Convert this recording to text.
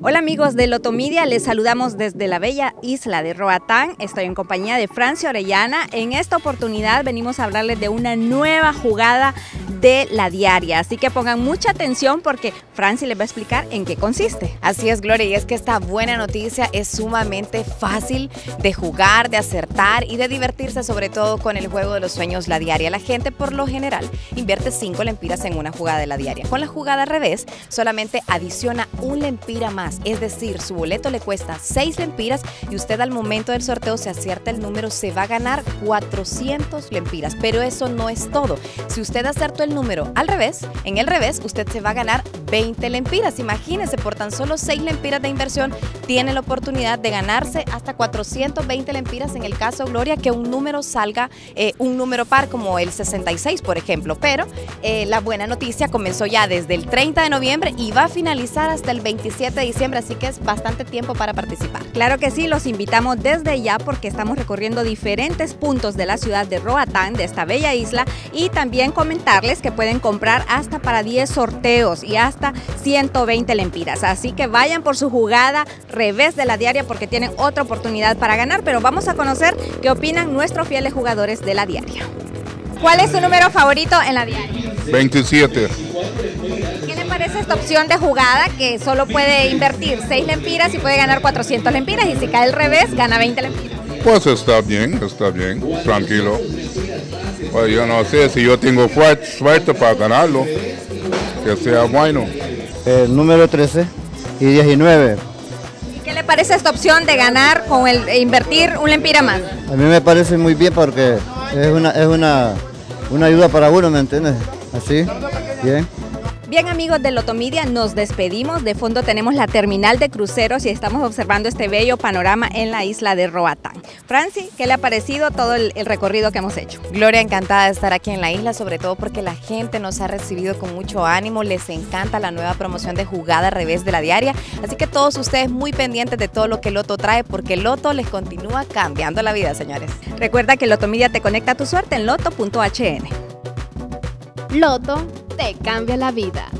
Hola amigos de Lotomedia, les saludamos desde la bella isla de Roatán. Estoy en compañía de Franci Orellana. En esta oportunidad venimos a hablarles de una nueva jugada de la diaria, así que pongan mucha atención porque Franci les va a explicar en qué consiste. Así es, Gloria, y es que esta buena noticia es sumamente fácil de jugar, de acertar y de divertirse, sobre todo con el juego de los sueños la diaria. La gente por lo general invierte 5 lempiras en una jugada de la diaria. Con la jugada al revés, solamente adiciona un lempira más, es decir, su boleto le cuesta 6 lempiras y usted al momento del sorteo, si acierta el número, se va a ganar 400 lempiras. Pero eso no es todo. Si usted acertó el número al revés, en el revés, usted se va a ganar 20 lempiras. Imagínese, por tan solo 6 lempiras de inversión, tiene la oportunidad de ganarse hasta 420 lempiras en el caso, Gloria, que un número salga, un número par como el 66, por ejemplo. Pero la buena noticia comenzó ya desde el 30 de noviembre y va a finalizar hasta el 27 de diciembre, así que es bastante tiempo para participar. Claro que sí, los invitamos desde ya porque estamos recorriendo diferentes puntos de la ciudad de Roatán, de esta bella isla, y también comentarles que pueden comprar hasta para 10 sorteos y hasta 120 lempiras. Así que vayan por su jugada revés de la diaria porque tienen otra oportunidad para ganar, pero vamos a conocer qué opinan nuestros fieles jugadores de la diaria. ¿Cuál es su número favorito en la diaria? 27. ¿Qué le parece esta opción de jugada que solo puede invertir 6 lempiras y puede ganar 400 lempiras y si cae al revés gana 20 lempiras? Pues está bien, tranquilo. Pues yo no sé si yo tengo suerte para ganarlo, que sea bueno. El número 13 y 19. ¿Y qué le parece esta opción de ganar con invertir un lempira más? A mí me parece muy bien porque es una ayuda para uno, ¿me entiendes? Así, bien. Bien amigos de Lotomedia, nos despedimos. De fondo tenemos la terminal de cruceros y estamos observando este bello panorama en la isla de Roatán. Franci, ¿qué le ha parecido todo el recorrido que hemos hecho? Gloria, encantada de estar aquí en la isla, sobre todo porque la gente nos ha recibido con mucho ánimo, les encanta la nueva promoción de jugada al revés de la diaria, así que todos ustedes muy pendientes de todo lo que Loto trae porque Loto les continúa cambiando la vida, señores. Recuerda que Lotomedia te conecta a tu suerte en loto.hn. Loto te cambia la vida.